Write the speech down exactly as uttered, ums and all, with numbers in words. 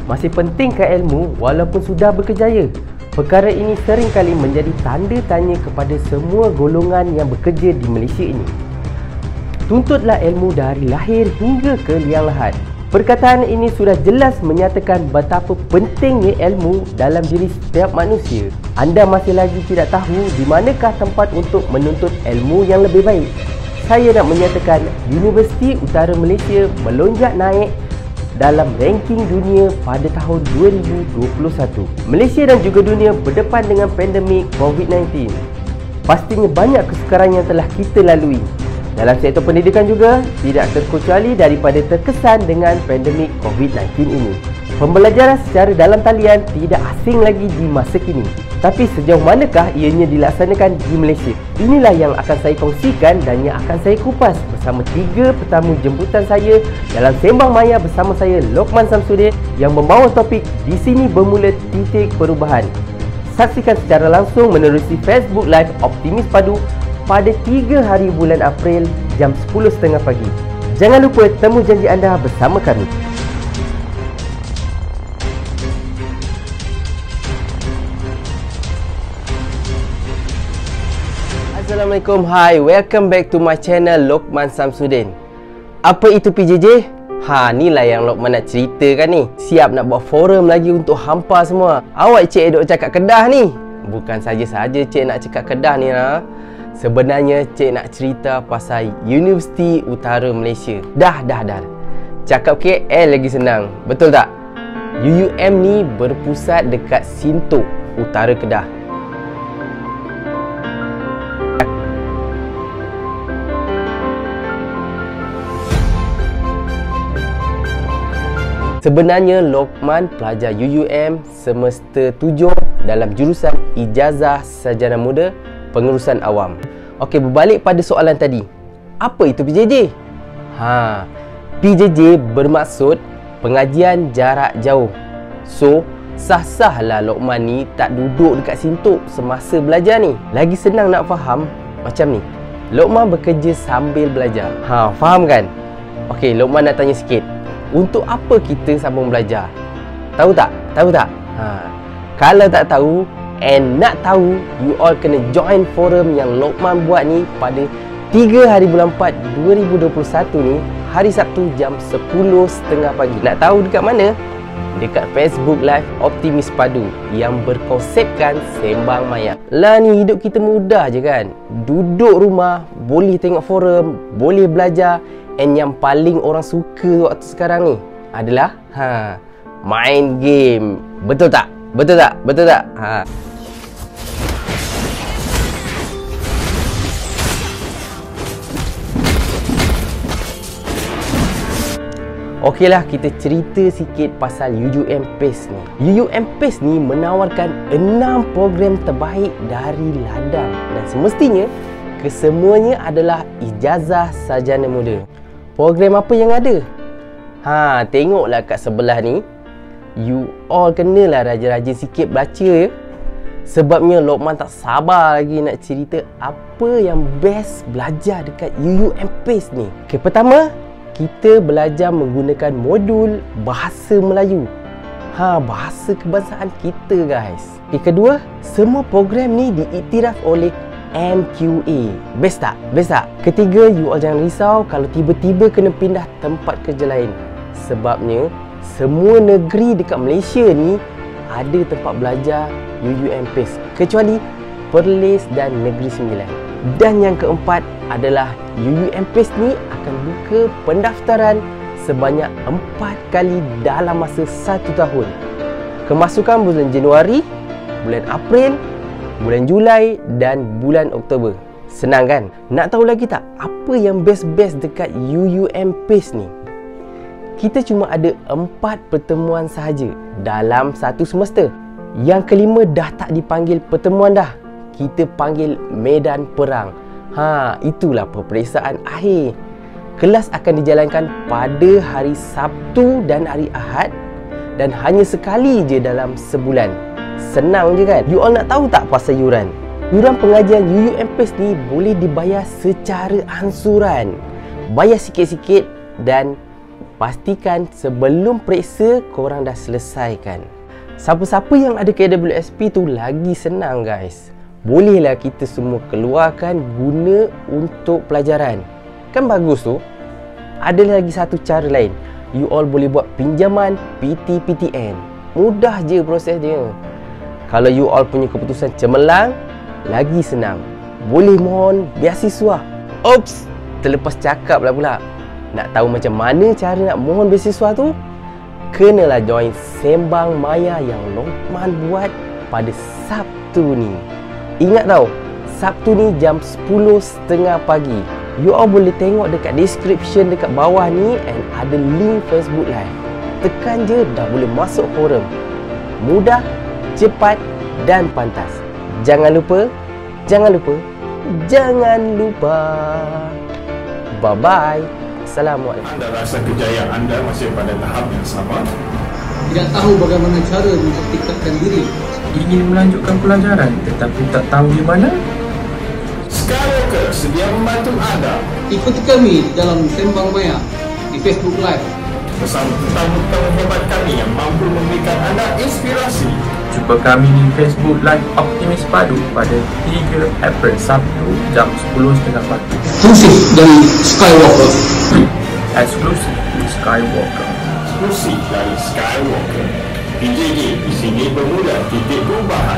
Masih pentingkah ilmu walaupun sudah berkejaya? Perkara ini seringkali menjadi tanda tanya kepada semua golongan yang bekerja di Malaysia ini. Tuntutlah ilmu dari lahir hingga ke liang lahat. Perkataan ini sudah jelas menyatakan betapa pentingnya ilmu dalam diri setiap manusia. Anda masih lagi tidak tahu di manakah tempat untuk menuntut ilmu yang lebih baik? Saya nak menyatakan Universiti Utara Malaysia melonjak naik dalam ranking dunia pada tahun dua ribu dua puluh satu. Malaysia dan juga dunia berdepan dengan pandemik COVID sembilan belas. Pastinya banyak kesukaran yang telah kita lalui. Dalam sektor pendidikan juga tidak terkecuali daripada terkesan dengan pandemik COVID sembilan belas ini. Pembelajaran secara dalam talian tidak asing lagi di masa kini. Tapi sejauh manakah ianya dilaksanakan di Malaysia? Inilah yang akan saya kongsikan dan yang akan saya kupas bersama tiga petamu jemputan saya dalam Sembang Maya bersama saya Lokman Samsudin yang membawa topik Di Sini Bermula Titik Perubahan. Saksikan secara langsung menerusi Facebook Live Optimis Padu pada tiga hari bulan April jam sepuluh tiga puluh pagi. Jangan lupa temu janji anda bersama kami. Assalamualaikum, hi, welcome back to my channel Lokman Samsudin. Apa itu P J J? Ha, inilah yang Lokman nak ceritakan ni. Siap nak buat forum lagi untuk hampa semua. Awak cik duk cakap Kedah ni? Bukan saja-saja cik nak cakap Kedah ni lah. Sebenarnya cik nak cerita pasal Universiti Utara Malaysia. Dah, dah, dah. Cakap K L lagi senang, betul tak? U U M ni berpusat dekat Sintok, Utara Kedah. Sebenarnya Lokman pelajar U U M semester tujuh dalam jurusan Ijazah Sarjana Muda Pengurusan Awam. Okey, berbalik pada soalan tadi. Apa itu P J J? Ha, P J J bermaksud pengajian jarak jauh. So, sah-sahlah Lokman ni tak duduk dekat Sintok semasa belajar ni. Lagi senang nak faham macam ni. Lokman bekerja sambil belajar. Ha, faham kan? Okey, Lokman nak tanya sikit. Untuk apa kita sambung belajar? Tahu tak? Tahu tak? Ha. Kalau tak tahu and nak tahu, you all kena join forum yang Lokman buat ni pada tiga hari bulan empat dua ribu dua puluh satu ni, hari Sabtu jam sepuluh tiga puluh pagi. Nak tahu dekat mana? Dekat Facebook Live Optimis Padu yang berkonsepkan Sembang Maya. Lah ni hidup kita mudah je kan? Duduk rumah, boleh tengok forum, boleh belajar. And yang paling orang suka waktu sekarang ni adalah ha, main game. Betul tak? Betul tak? Betul tak? Ha. Okeylah, kita cerita sikit pasal U U M PACE ni. U U M PACE ni menawarkan enam program terbaik dari ladang dan semestinya kesemuanya adalah ijazah sarjana muda. Program apa yang ada? Ha, tengoklah kat sebelah ni. You all kenalah rajin-rajin sikit baca ya. Sebabnya Lokman tak sabar lagi nak cerita apa yang best belajar dekat U U M PACE ni. Okay, pertama, kita belajar menggunakan modul Bahasa Melayu. Ha, bahasa kebangsaan kita guys. Okay, kedua, semua program ni diiktiraf oleh M Q A. Best tak? Best tak? Ketiga, you all jangan risau kalau tiba-tiba kena pindah tempat kerja lain. Sebabnya, semua negeri dekat Malaysia ni ada tempat belajar U U M PACE kecuali Perlis dan Negeri Sembilan. Dan yang keempat adalah U U M PACE ni akan buka pendaftaran sebanyak empat kali dalam masa satu tahun. Kemasukan bulan Januari, bulan April, bulan Julai dan bulan Oktober. Senang kan? Nak tahu lagi tak apa yang best-best dekat U U M PACE ni? Kita cuma ada empat pertemuan sahaja dalam satu semester. Yang kelima dah tak dipanggil pertemuan dah. Kita panggil medan perang. Ha, itulah peperiksaan akhir. Kelas akan dijalankan pada hari Sabtu dan hari Ahad dan hanya sekali je dalam sebulan. Senang je kan? You all nak tahu tak pasal yuran? Yuran pengajian U U M PACE ni boleh dibayar secara ansuran. Bayar sikit-sikit dan pastikan sebelum periksa korang dah selesaikan. Siapa-siapa yang ada K W S P tu lagi senang guys. Bolehlah kita semua keluarkan guna untuk pelajaran. Kan bagus tu. Ada lagi satu cara lain. You all boleh buat pinjaman P T P T N. Mudah je proses dia. Kalau you all punya keputusan cemerlang, lagi senang. Boleh mohon beasiswa. Oops, terlepas cakap lah pula. Nak tahu macam mana cara nak mohon beasiswa tu? Kenalah join Sembang Maya yang Lokman buat pada Sabtu ni. Ingat tau, Sabtu ni jam sepuluh tiga puluh pagi. You all boleh tengok dekat description dekat bawah ni, and ada link Facebook Live. Tekan je dah boleh masuk forum. Mudah, cepat dan pantas. Jangan lupa, jangan lupa, jangan lupa. Bye-bye. Assalamualaikum. Anda rasa kejayaan anda masih pada tahap yang sama? Tidak tahu bagaimana cara untuk tingkatkan diri. Ingin melanjutkan pelajaran tetapi tak tahu di mana? Skywalker sedia membantu anda. Ikuti kami dalam Sembang Maya di Facebook Live. Bersama tetamu-tetamu hebat kami yang mampu memberikan anda inspirasi. Jumpa kami di Facebook Live Optimis Padu pada tiga April Sabtu jam sepuluh tiga puluh pagi. Eksklusif dari Skywalker. Eksklusif di Skywalker. Eksklusif dari Skywalker. P J J di sini bermula titik berubah.